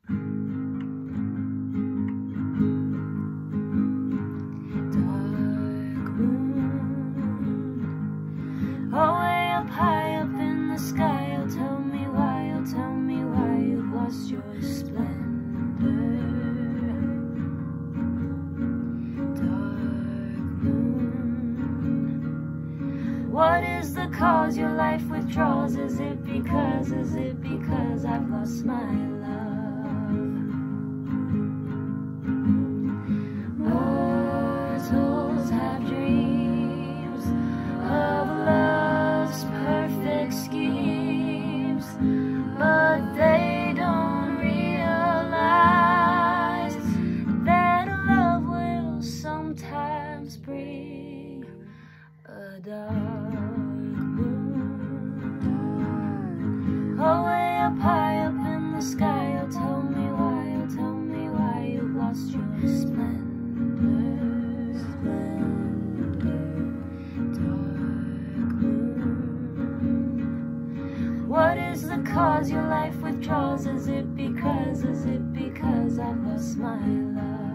Oh, way up high up in the sky, oh tell me why, oh tell me why you've lost your splendor. Dark moon, what is the cause your life withdraws? Is it because I've lost my love? Mortals have dreams of love's perfect schemes, but they don't realize that love will sometimes bring a dark moon. Oh, way up high up in the sky, oh tell me why you've lost your splendor. What is the cause your life withdraws? Is it because I've lost my love?